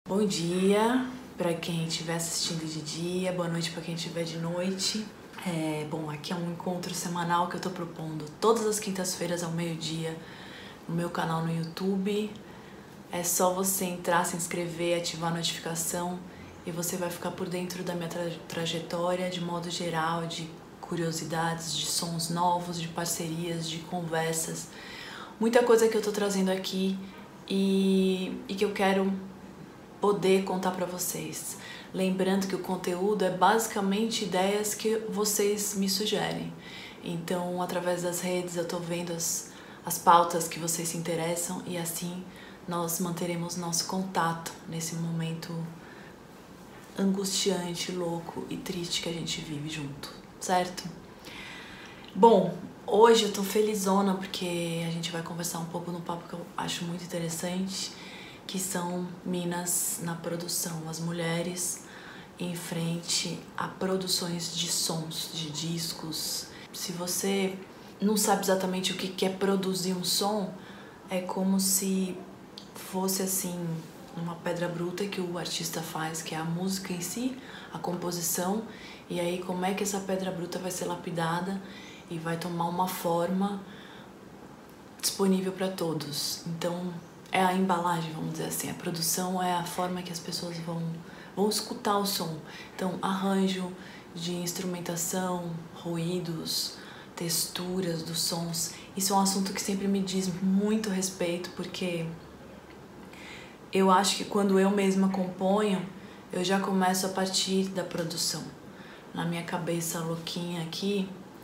Bom dia para quem estiver assistindo de dia, boa noite para quem estiver de noite. Bom, aqui é um encontro semanal que eu tô propondo todas as quintas-feiras ao meio-dia no meu canal no YouTube. É só você entrar, se inscrever, ativar a notificação e você vai ficar por dentro da minha trajetória de modo geral, de curiosidades, de sons novos, de parcerias, de conversas. Muita coisa que eu tô trazendo aqui e que eu quero poder contar para vocês. Lembrando que o conteúdo é basicamente ideias que vocês me sugerem. Então, através das redes, eu tô vendo as pautas que vocês se interessam e assim nós manteremos nosso contato nesse momento angustiante, louco e triste que a gente vive junto, certo? Bom, hoje eu tô felizona porque a gente vai conversar um pouco no papo que eu acho muito interessante, que são minas na produção, as mulheres em frente a produções de sons, de discos. Se você não sabe exatamente o que é produzir um som, é como se fosse assim uma pedra bruta que o artista faz, que é a música em si, a composição, e aí como é que essa pedra bruta vai ser lapidada e vai tomar uma forma disponível para todos. Então é a embalagem, vamos dizer assim, a produção é a forma que as pessoas vão escutar o som. Então, arranjo de instrumentação, ruídos, texturas dos sons, isso é um assunto que sempre me diz muito respeito, porque eu acho que quando eu mesma componho, eu já começo a partir da produção. Na minha cabeça louquinha aqui,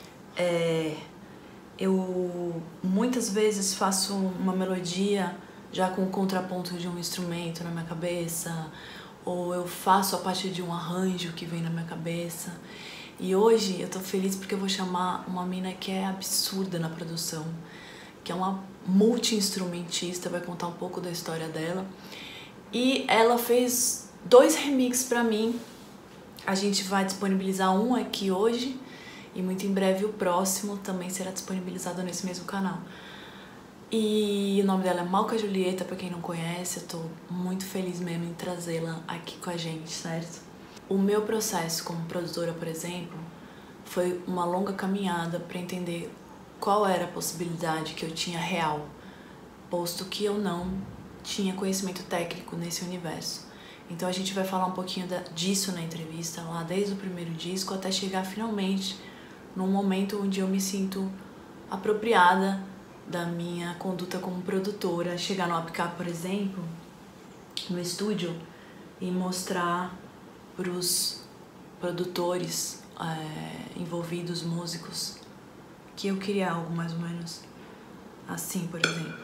eu muitas vezes faço uma melodia já com o contraponto de um instrumento na minha cabeça, ou eu faço a partir de um arranjo que vem na minha cabeça. E hoje eu tô feliz porque eu vou chamar uma mina que é absurda na produção, que é uma multi-instrumentista, vai contar um pouco da história dela. E ela fez 2 remixes pra mim. A gente vai disponibilizar um aqui hoje e muito em breve o próximo também será disponibilizado nesse mesmo canal. E o nome dela é Malca Julieta, pra quem não conhece, eu tô muito feliz mesmo em trazê-la aqui com a gente, certo? O meu processo como produtora, por exemplo, foi uma longa caminhada para entender qual era a possibilidade que eu tinha real, posto que eu não tinha conhecimento técnico nesse universo. Então a gente vai falar um pouquinho disso na entrevista, lá desde o primeiro disco até chegar finalmente num momento onde eu me sinto apropriada da minha conduta como produtora, chegar no APK, por exemplo, no estúdio e mostrar para os produtores envolvidos, músicos, que eu queria algo mais ou menos assim, por exemplo.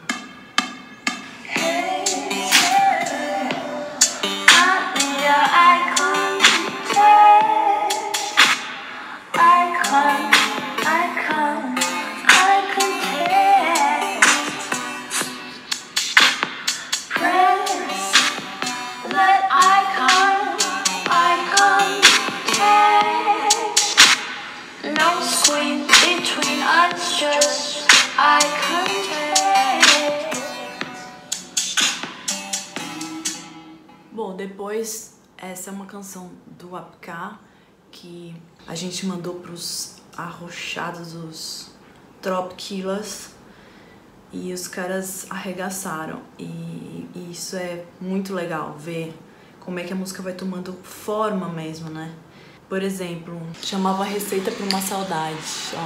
Bom, depois, essa é uma canção do APK que a gente mandou pros arrochados, os Trop Killers, e os caras arregaçaram. E isso é muito legal, ver como é que a música vai tomando forma mesmo, né? Por exemplo, chamava Receita pra uma Saudade, ó.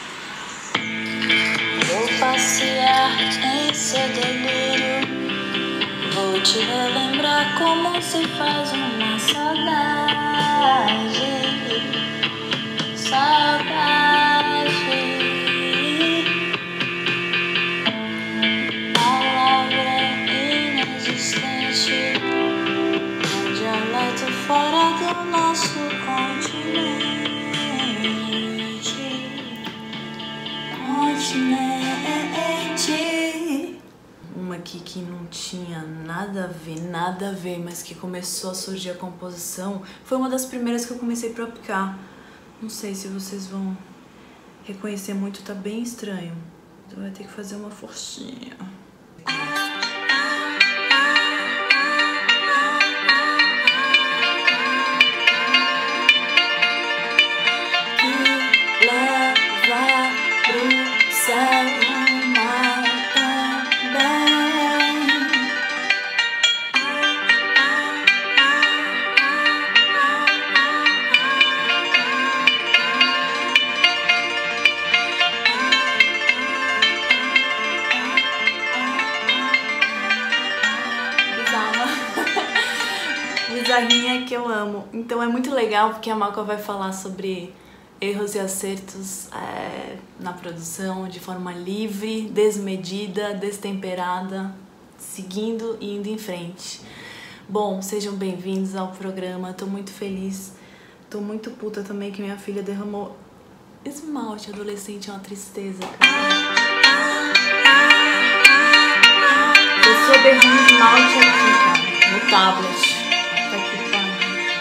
Vou passear em seu delírio, vou te relembrar como se faz uma saudade, saudade. Palavra inexistente, um dialeto fora do nosso continente. Uma aqui que não tinha nada a ver, mas que começou a surgir a composição, foi uma das primeiras que eu comecei a aplicar. Não sei se vocês vão reconhecer muito, tá bem estranho. Então vai ter que fazer uma forcinha. bizarrinha que eu amo. Então é muito legal porque a Malca vai falar sobre erros e acertos na produção de forma livre, desmedida, destemperada, seguindo e indo em frente. Bom, sejam bem-vindos ao programa. Tô muito feliz. Tô muito puta também que minha filha derramou esmalte adolescente. É uma tristeza, cara. Eu derramo esmalte aqui, cara, no tablet. Tá aqui, pai.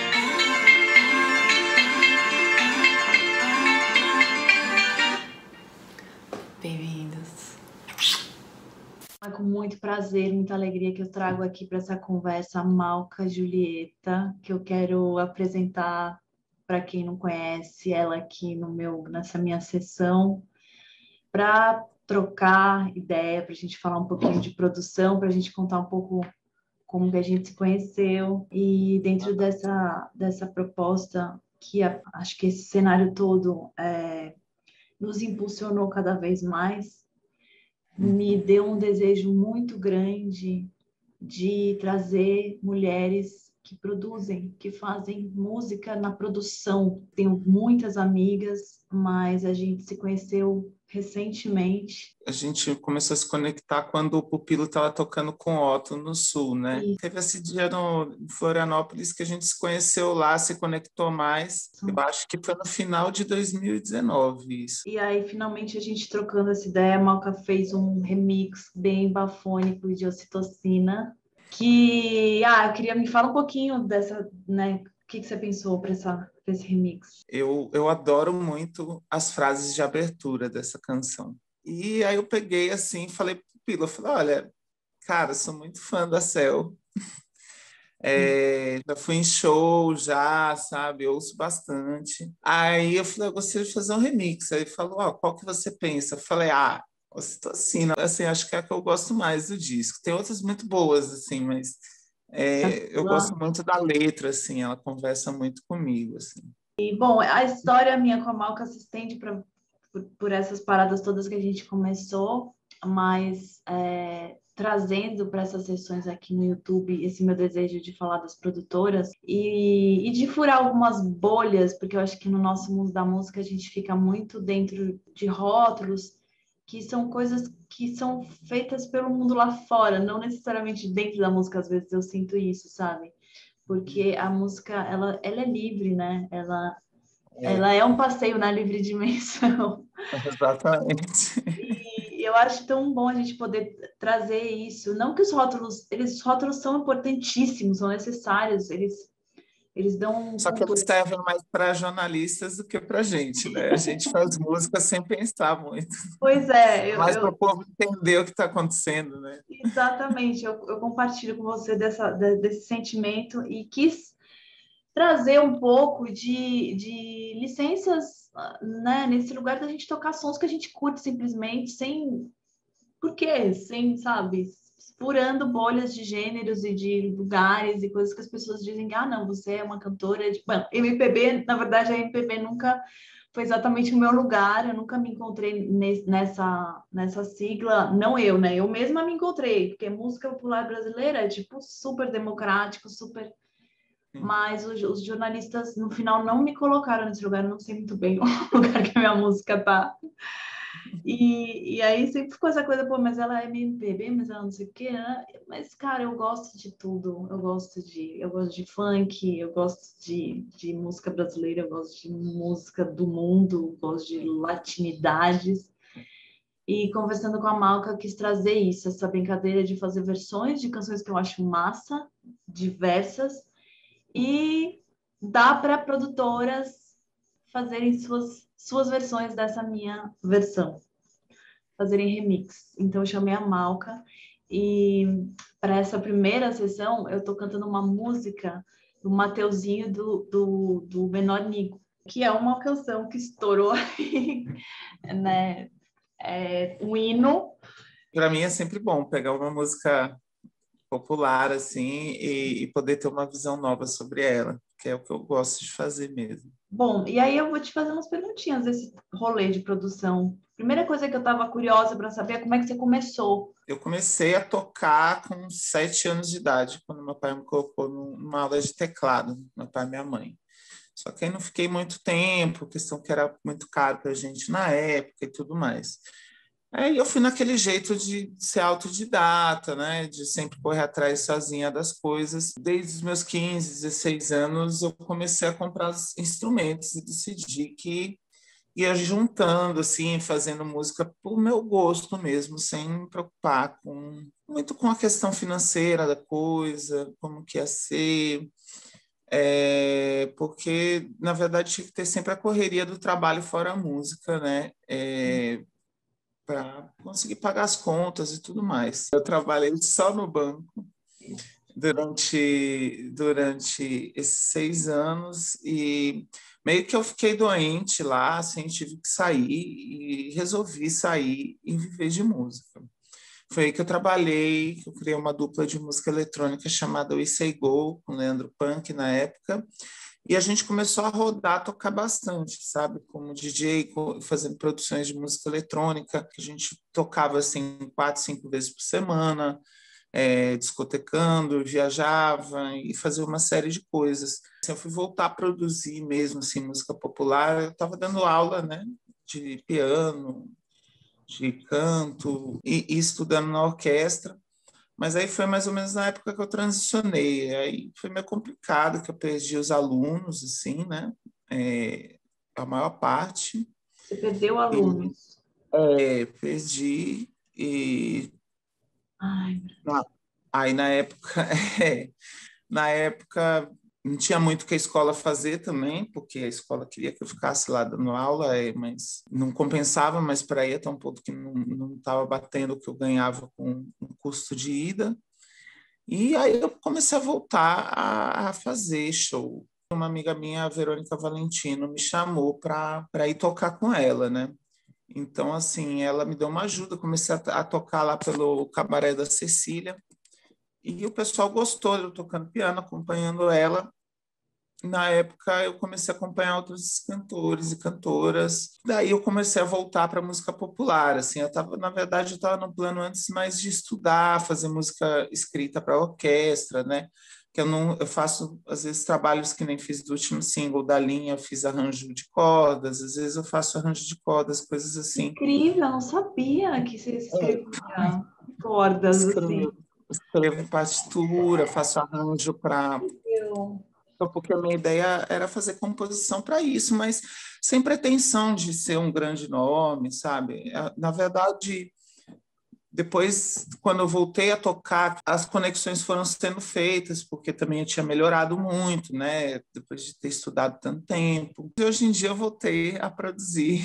Bem-vindos. É com muito prazer, muita alegria que eu trago aqui para essa conversa a Malca Julieta, que eu quero apresentar para quem não conhece ela aqui nessa minha sessão, para trocar ideia, para a gente falar um pouquinho de produção, para a gente contar um pouco como que a gente se conheceu. E dentro dessa proposta, acho que esse cenário todo nos impulsionou cada vez mais, me deu um desejo muito grande de trazer mulheres que produzem, que fazem música na produção. Tenho muitas amigas, mas a gente se conheceu recentemente. A gente começou a se conectar quando o Pupilo estava tocando com o Otto no Sul, né? E teve esse dia em Florianópolis que a gente se conheceu lá, se conectou mais. Eu acho que foi no final de 2019 isso. E aí, finalmente, a gente trocando essa ideia, a Malca fez um remix bem bafônico de Ocitocina, que, eu queria me falar um pouquinho dessa, né? O que você pensou para esse remix? Eu adoro muito as frases de abertura dessa canção. E aí eu peguei assim, falei pro Pilo, falei, olha, cara, sou muito fã da Cel. Já fui em show, já, sabe? Ouço bastante. Aí eu falei, eu gostaria de fazer um remix. Aí ele falou, qual que você pensa? Eu falei, Ocitocina. Assim, acho que é a que eu gosto mais do disco. Tem outras muito boas, assim, mas eu gosto muito da letra, assim, ela conversa muito comigo, assim. E, bom, a história minha com a Malca se estende por essas paradas todas que a gente começou, mas trazendo para essas sessões aqui no YouTube esse meu desejo de falar das produtoras e de furar algumas bolhas, porque eu acho que no nosso mundo da música a gente fica muito dentro de rótulos, que são coisas que são feitas pelo mundo lá fora, não necessariamente dentro da música. Às vezes eu sinto isso, sabe? Porque a música, ela é livre, né? Ela é um passeio na livre dimensão. Exatamente. E eu acho tão bom a gente poder trazer isso. Não que os rótulos são importantíssimos, são necessários, eles dão um Só que eles servem mais para jornalistas do que para a gente, né? A gente faz música sem pensar muito. Pois é. Mais para o povo entender o que está acontecendo, né? Exatamente. Eu compartilho com você desse sentimento e quis trazer um pouco de licenças, né, nesse lugar da gente tocar sons que a gente curte simplesmente, sem porquê, sem, sabe, furando bolhas de gêneros e de lugares e coisas que as pessoas dizem que, não, você é uma cantora de... Bom, MPB, na verdade, a MPB nunca foi exatamente o meu lugar, eu nunca me encontrei nessa sigla, não eu, né, eu mesma me encontrei, porque música popular brasileira é, tipo, super democrático, super... Mas os jornalistas, no final, não me colocaram nesse lugar, eu não sei muito bem o lugar que a minha música tá. E aí sempre ficou essa coisa, mas ela é MPB, mas ela não sei o quê, né? Mas, cara, eu gosto de tudo. Eu gosto de funk, eu gosto de música brasileira, eu gosto de música do mundo, eu gosto de latinidades. E conversando com a Malca, eu quis trazer isso, essa brincadeira de fazer versões de canções que eu acho massa, diversas, e dá para produtoras fazerem suas versões dessa minha versão, fazerem remix. Então eu chamei a Malca e para essa primeira sessão eu tô cantando uma música do Mateuzinho do Menor Nigo, que é uma canção que estourou aí, né? Um hino. Para mim é sempre bom pegar uma música popular, assim, e poder ter uma visão nova sobre ela, que é o que eu gosto de fazer mesmo. Bom, e aí eu vou te fazer umas perguntinhas desse rolê de produção. Primeira coisa que eu estava curiosa para saber é como é que você começou. Eu comecei a tocar com 7 anos de idade, quando meu pai me colocou numa aula de teclado, meu pai e minha mãe. Só que aí não fiquei muito tempo, questão que era muito caro para a gente na época e tudo mais. Aí eu fui naquele jeito de ser autodidata, né? De sempre correr atrás sozinha das coisas. Desde os meus 15, 16 anos, eu comecei a comprar os instrumentos e decidi que ia juntando, assim, fazendo música por meu gosto mesmo, sem me preocupar muito com a questão financeira da coisa, como que ia ser. Porque, na verdade, tinha que ter sempre a correria do trabalho fora a música, né? Para conseguir pagar as contas e tudo mais. Eu trabalhei só no banco durante esses 6 anos e meio que eu fiquei doente lá, assim, tive que sair e resolvi sair e viver de música. Foi aí que eu trabalhei, que eu criei uma dupla de música eletrônica chamada We Say Go, com o Leandro Punk na época, e a gente começou a rodar, tocar bastante, sabe? Como DJ, fazendo produções de música eletrônica, que a gente tocava assim 4, 5 vezes por semana, discotecando, viajava e fazia uma série de coisas. Assim, eu fui voltar a produzir mesmo assim, música popular, eu estava dando aula, né, de piano, de canto e estudando na orquestra. Mas aí foi mais ou menos na época que eu transicionei. Aí foi meio complicado, que eu perdi os alunos, assim, né? A maior parte. Você perdeu alunos? Perdi. E Ai, aí na época, na época não tinha muito que a escola fazer também, porque a escola queria que eu ficasse lá dando aula, mas não compensava, mas para ir até um ponto que não estava batendo o que eu ganhava com o custo de ida. E aí eu comecei a voltar a fazer show. Uma amiga minha, a Verônica Valentino, me chamou para ir tocar com ela, né? Então, assim, ela me deu uma ajuda. Comecei a tocar lá pelo Cabaré da Cecília. E o pessoal gostou de eu tocando piano, acompanhando ela. Na época, eu comecei a acompanhar outros cantores e cantoras. Daí eu comecei a voltar para a música popular. Assim, na verdade, eu estava no plano antes mais de estudar, fazer música escrita para orquestra, né? Que eu faço, às vezes, trabalhos que nem fiz do último single da linha, fiz arranjo de cordas, às vezes eu faço arranjo de cordas, coisas assim. incrível, eu não sabia que você escrevia cordas assim. Escrevo partitura, faço arranjo para... Porque a minha ideia era fazer composição para isso, mas sem pretensão de ser um grande nome, sabe? Na verdade, depois, quando eu voltei a tocar, as conexões foram sendo feitas, porque também eu tinha melhorado muito, né? Depois de ter estudado tanto tempo. E hoje em dia eu voltei a produzir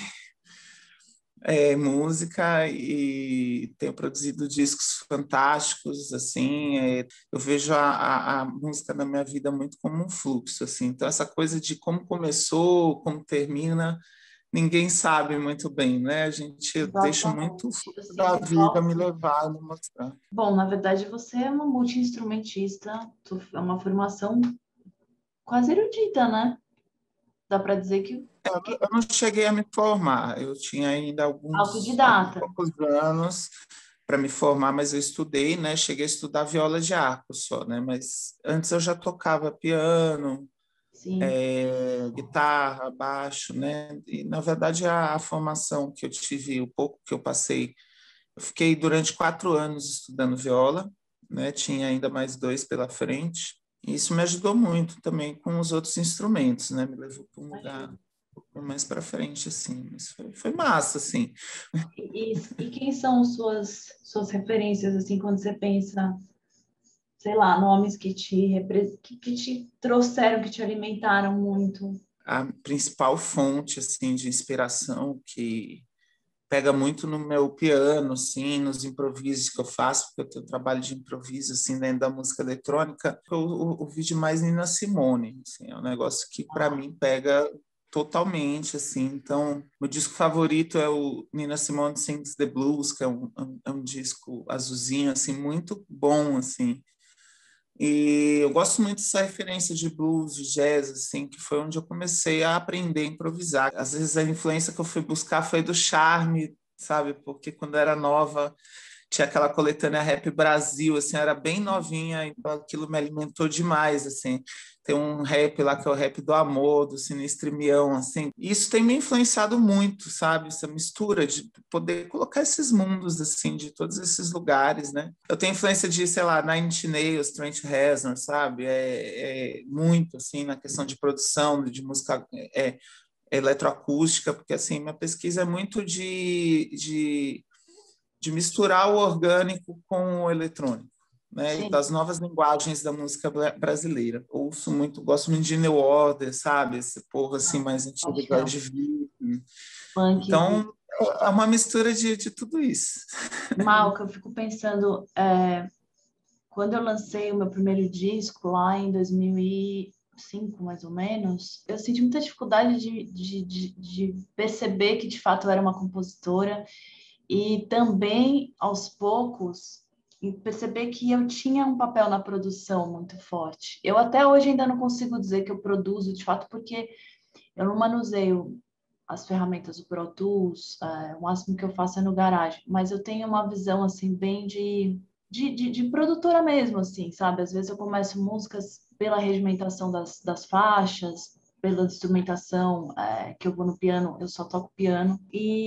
música e tenho produzido discos fantásticos, assim, eu vejo a música na minha vida muito como um fluxo, assim, então essa coisa de como começou, como termina, ninguém sabe muito bem, né? A gente deixa muito o fluxo da vida me levar, me mostrar. Bom, na verdade você é uma multi-instrumentista, é uma formação quase erudita, né? Dá para dizer que Eu não cheguei a me formar, eu tinha ainda alguns autodidata. poucos anos para me formar, mas eu estudei, né? Cheguei a estudar viola de arco só, né? Mas antes eu já tocava piano, Sim. guitarra, baixo, né? E na verdade a formação que eu tive, o pouco que eu passei, eu fiquei durante 4 anos estudando viola, né? Tinha ainda mais 2 pela frente. E isso me ajudou muito também com os outros instrumentos, né? Me levou para um lugar mais para frente, assim. Mas foi massa, assim. E quem são suas referências, assim, quando você pensa, sei lá, nomes que te trouxeram, que te alimentaram muito? A principal fonte, assim, de inspiração que pega muito no meu piano, assim, nos improvisos que eu faço, porque eu tenho trabalho de improviso, assim, dentro da música eletrônica. Eu ouvi demais Nina Simone, assim, é um negócio que, para mim, pega totalmente, assim. Então, meu disco favorito é o Nina Simone Sings the Blues, que é um disco azulzinho, assim, muito bom, assim. E eu gosto muito dessa referência de blues, de jazz, assim, que foi onde eu comecei a aprender a improvisar. Às vezes a influência que eu fui buscar foi do Charme, sabe? Porque quando eu era nova tinha aquela coletânea Rap Brasil, assim, eu era bem novinha, então aquilo me alimentou demais, assim. Tem um rap lá que é o rap do amor, do Sinistro e Mião, assim. E isso tem me influenciado muito, sabe? Essa mistura de poder colocar esses mundos, assim, de todos esses lugares, né? Eu tenho influência de, sei lá, Nine Inch Nails, Trent Reznor, sabe? Muito, assim, na questão de produção, de música eletroacústica, porque, assim, minha pesquisa é muito de misturar o orgânico com o eletrônico, né? E Sim, das novas linguagens da música brasileira. Gosto muito de New Order, sabe? Esse povo assim mais antigo, paixão. George Vitor. Punk, Então, é uma mistura de tudo isso. Malca, eu fico pensando, quando eu lancei o meu primeiro disco lá em 2005, mais ou menos, eu senti muita dificuldade de perceber que de fato eu era uma compositora e também, aos poucos, perceber que eu tinha um papel na produção muito forte. Eu até hoje ainda não consigo dizer que eu produzo de fato, porque eu não manuseio as ferramentas do Pro Tools, o máximo que eu faço é no garagem, mas eu tenho uma visão assim bem de produtora mesmo, assim, sabe? Às vezes eu começo músicas pela regimentação das faixas, pela instrumentação, que eu vou no piano, eu só toco piano,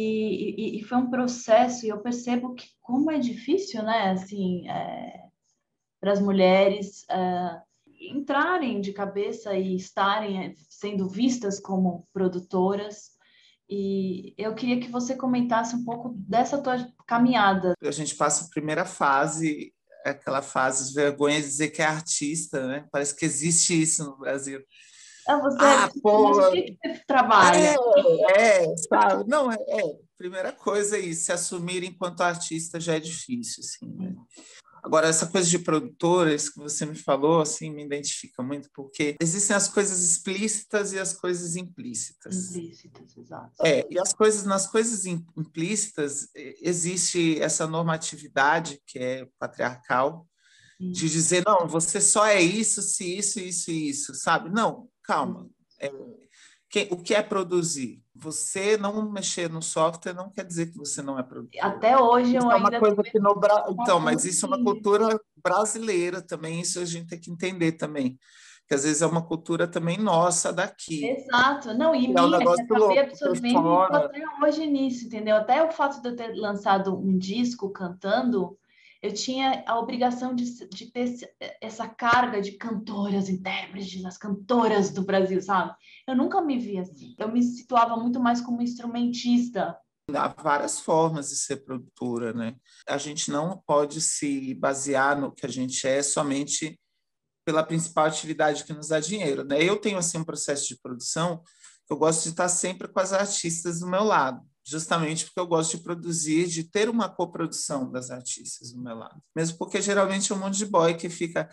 e foi um processo, e eu percebo que como é difícil, né, assim, para as mulheres entrarem de cabeça e estarem sendo vistas como produtoras. E eu queria que você comentasse um pouco dessa tua caminhada. A gente passa a primeira fase, aquela fase de vergonha de dizer que é artista, né? Parece que existe isso no Brasil. Você é Ah, artista, mas pô, o que você trabalha? sabe? Não, primeira coisa é isso, se assumir enquanto artista já é difícil, assim, né? Agora, essa coisa de produtoras que você me falou, assim, me identifica muito, porque existem as coisas explícitas e as coisas implícitas. Implícitas, exato. E nas coisas implícitas existe essa normatividade que é patriarcal, Sim, de dizer, não, você só é isso, se isso, isso e isso, sabe? Não, calma. sim. O que é produzir? Você não mexer no software não quer dizer que você não é produtor. Até hoje Isso eu é uma ainda coisa que no Brasil. Então, mas isso é uma assim. cultura brasileira também, isso a gente tem que entender também. Que às vezes é uma cultura também nossa daqui. Exato. Não, e É um minha, que negócio acabei louco, porque absorvendo e estou fora. até hoje nisso, entendeu? Até o fato de eu ter lançado um disco cantando, eu tinha a obrigação de ter essa carga de cantoras, intérpretes, as cantoras do Brasil, sabe? Eu nunca me vi assim. Eu me situava muito mais como instrumentista. Há várias formas de ser produtora, né? A gente não pode se basear no que a gente é somente pela principal atividade que nos dá dinheiro, né? Eu tenho assim um processo de produção que eu gosto de estar sempre com as artistas do meu lado, justamente porque eu gosto de produzir, de ter uma coprodução das artistas do meu lado. Mesmo porque geralmente é um monte de boy que fica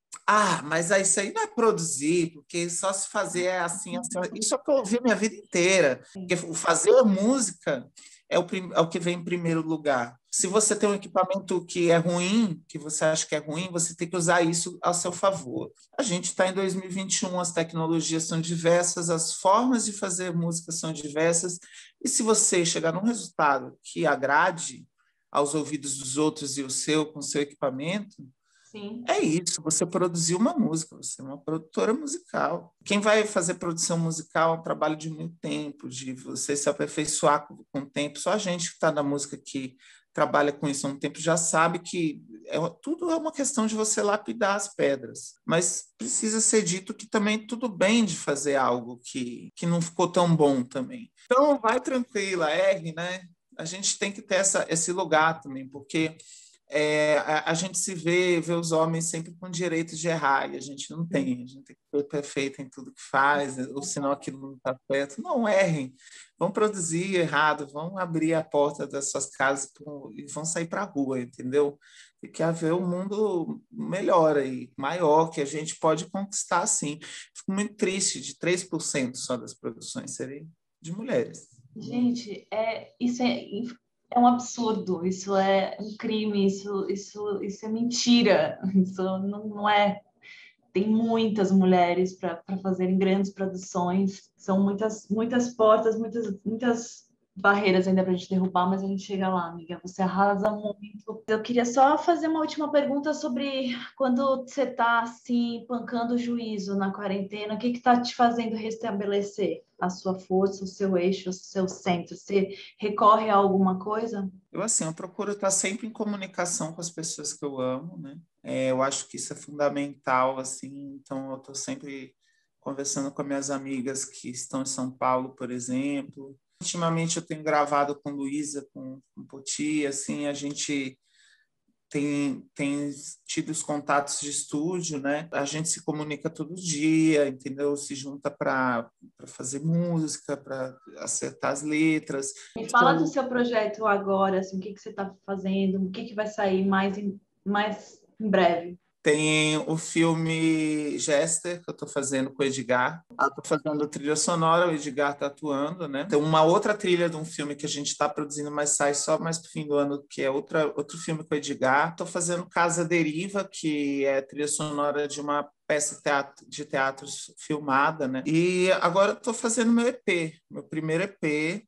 mas isso aí não é produzir, porque só se fazer é assim, assim. Isso é o que eu ouvi minha vida inteira. Porque o fazer música é o que vem em primeiro lugar. Se você tem um equipamento que é ruim, que você acha que é ruim, você tem que usar isso a seu favor. A gente está em 2021, as tecnologias são diversas, as formas de fazer música são diversas, e se você chegar num resultado que agrade aos ouvidos dos outros e o seu com o seu equipamento, Sim. é isso, você produziu uma música, você é uma produtora musical. Quem vai fazer produção musical é um trabalho de muito tempo, de você se aperfeiçoar com o tempo. Só a gente que está na música que trabalha com isso há um tempo já sabe que tudo é uma questão de você lapidar as pedras. Mas precisa ser dito que também tudo bem de fazer algo que não ficou tão bom também. Então, vai tranquila, erre, né? A gente tem que ter esse lugar também, porque a gente se vê os homens sempre com direito de errar, e a gente não tem, a gente tem que ser perfeito em tudo que faz, ou senão aquilo não está certo. Não errem, vão produzir errado, vão abrir a porta das suas casas e vão sair para a rua, entendeu? Tem que haver um mundo melhor aí, maior, que a gente pode conquistar sim. Fico muito triste de 3% só das produções serem de mulheres. Gente, isso é É um absurdo, isso é um crime, isso é mentira, isso não é. Tem muitas mulheres para fazerem grandes produções, são muitas portas, muitas barreiras ainda para a gente derrubar, mas a gente chega lá, amiga. Você arrasa muito. Eu queria só fazer uma última pergunta sobre quando você está assim, pancando o juízo na quarentena, o que está te fazendo restabelecer a sua força, o seu eixo, o seu centro? Você recorre a alguma coisa? Eu procuro estar sempre em comunicação com as pessoas que eu amo, né? Eu acho que isso é fundamental, assim, então eu estou sempre conversando com minhas amigas que estão em São Paulo, por exemplo. Ultimamente eu tenho gravado com Luísa, com Poti, assim, a gente tem tido os contatos de estúdio, né? A gente se comunica todo dia, entendeu? Se junta para fazer música, para acertar as letras. Me fala do seu projeto agora, assim, o que você está fazendo, o que vai sair mais em breve. Tem o filme Jester, que eu estou fazendo com o Edgar. Eu estou fazendo trilha sonora, o Edgar está atuando, né? Tem uma outra trilha de um filme que a gente está produzindo, mas sai só mais para o fim do ano, que é outro filme com o Edgar. Estou fazendo Casa Deriva, que é trilha sonora de uma peça de teatro filmada, né? E agora estou fazendo meu EP, meu primeiro EP,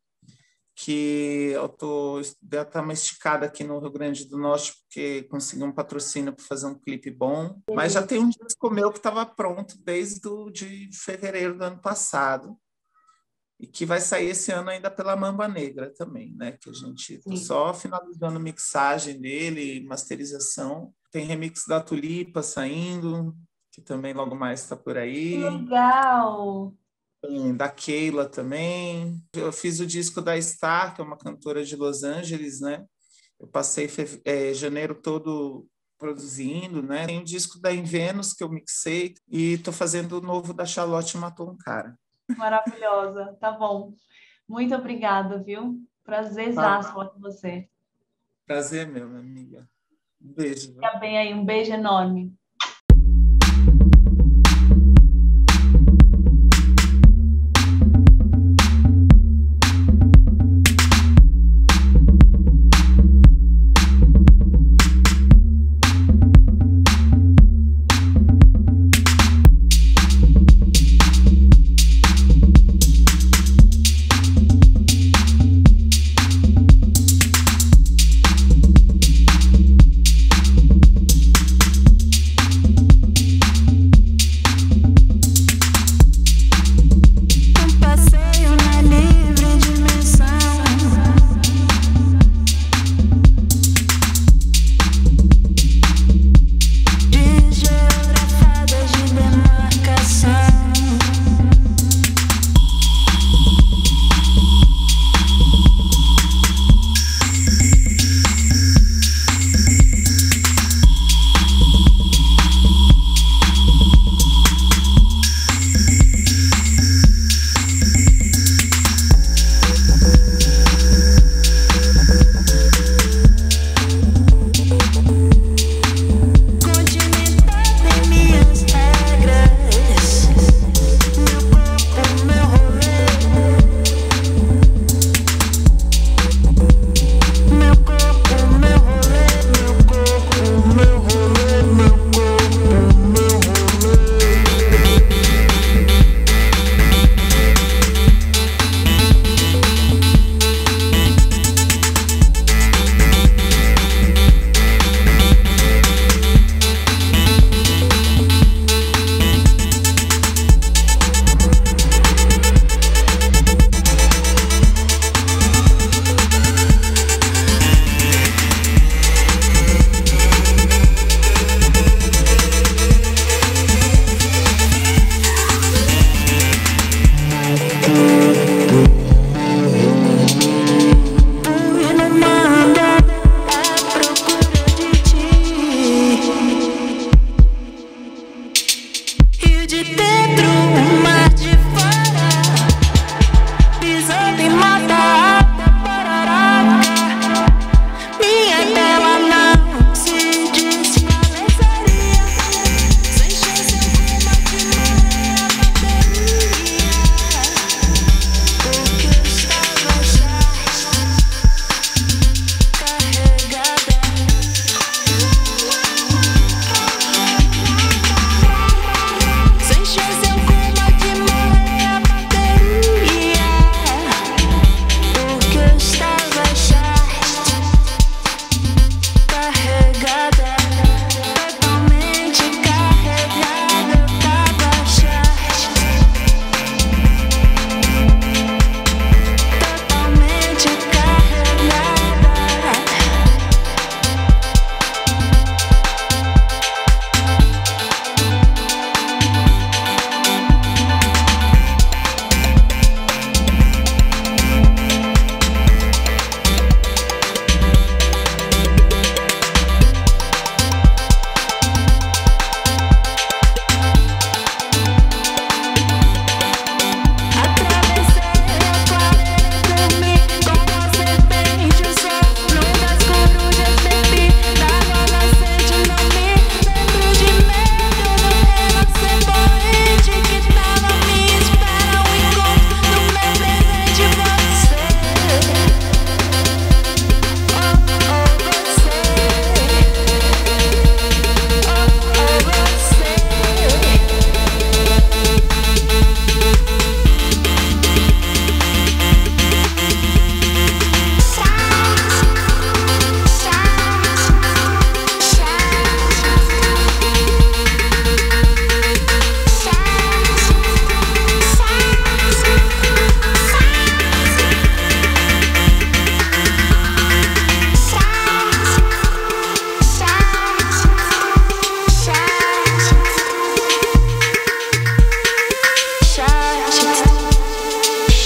que eu já tá uma esticada aqui no Rio Grande do Norte, porque consegui um patrocínio para fazer um clipe bom, mas já tem um disco meu que estava pronto desde de fevereiro do ano passado, e que vai sair esse ano ainda pela Mamba Negra também, né? Que a gente tá só finalizando mixagem dele, masterização. Tem remix da Tulipa saindo, que também logo mais está por aí. Legal! Da Keila também. Eu fiz o disco da Star, que é uma cantora de Los Angeles, né? Eu passei janeiro todo produzindo, né? Tem o disco da Em Vênus, que eu mixei, e estou fazendo o novo da Charlotte Matou um Cara. Maravilhosa, tá bom. Muito obrigada, viu? Prazerzaço falar com você. Prazer meu, minha amiga. Um beijo. Fica bem aí, um beijo enorme.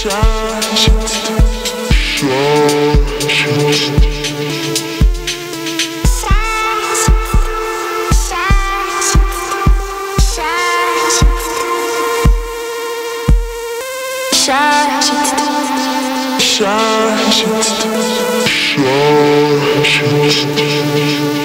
Shine.